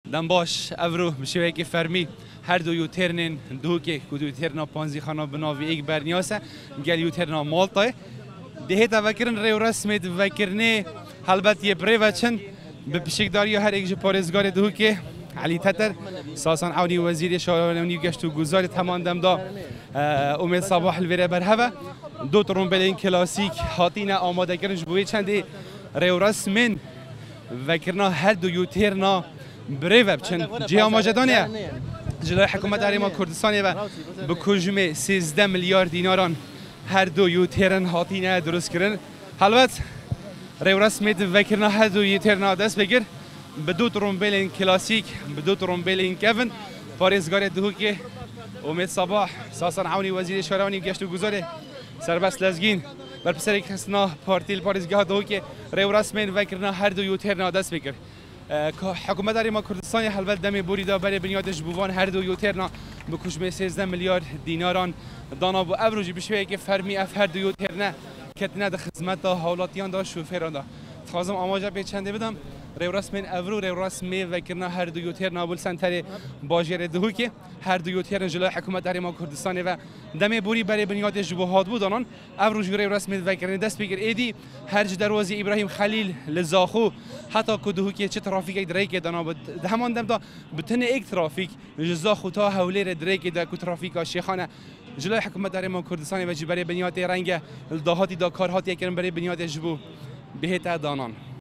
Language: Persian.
دم باش افرو بشوی که فرمی هر دو یوترنین دو که کدو یوترنا پانزی خانه بناوی ایک برنیاسه گل یوترنا مالتای ده تفکرن ریو رسمت وکرنه البته یه پری وچن به پشکداری هر یک پارزگار دو که علی تتر ساسان عونی وزیر شاورانی گشت و گزار تمام دم دا امید صباح الویره بر هوا دو ترومبلین کلاسیک هاتینا آماده کردن جبوی چندی ریو رسمن وکرنا هر دو یوترنا بریو بچن جهه ماجدانیه جلوی حکومت ارما کردستانی و به کجمه 13 میلیارد دیناران هر دو یوترن هاتینه درست کردن البته ریو رسمت وکرنا هر دو یوترنا دست بگیر به دو ترومبلین کلاسیک به دو ترومبلین کفن پارزگار دو که امید صباح ساسان عونی وزیر شاورانی گشت و گذار سربست لزگین بر پسر یک حسنا پارتیل پارزگاه دو که ریو رسمن وکرنا هر دو یوترنا دست بگیر حکومت ارما کردستانی حلبت دم بوریدا برای بنیادش بوان هر دو یوترنا به کشمه 13 میلیارد دیناران دانا بو ابروجی بشویه که فرمی اف هر دو یوترنا کتنه د خدمت دا حولاتیان دا شوفران دا خواستم آماجه به چنده بدم ریو رسمن افرو ریو رسمی وکرنا هر دو یوترنا بول سنتر باجر دهو که هر دو یوترنا جلوی حکومت ارما کردستانی و دم بوری برای بنیادش بوهاد بودانان افروج ریو رسمی وکرنا دست بگیر ایدی هر دروازه ابراهیم خلیل لزاخو حتی کدوه که چه ترافیک دریک دانا بود همان دم دا بتن یک ترافیک لزاخو تا حوله دریک دا کو ترافیک شیخانه جلوی حکومت ارما کردستانی و برای بنیاد رنگ الدهاتی دا کارهاتی کردن برای بنیاد جبو بهت دانان